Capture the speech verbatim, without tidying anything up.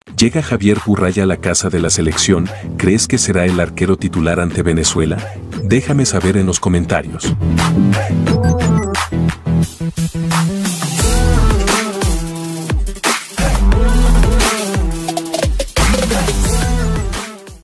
Llega Javier Burray a la casa de la selección. ¿Crees que será el arquero titular ante Venezuela? Déjame saber en los comentarios.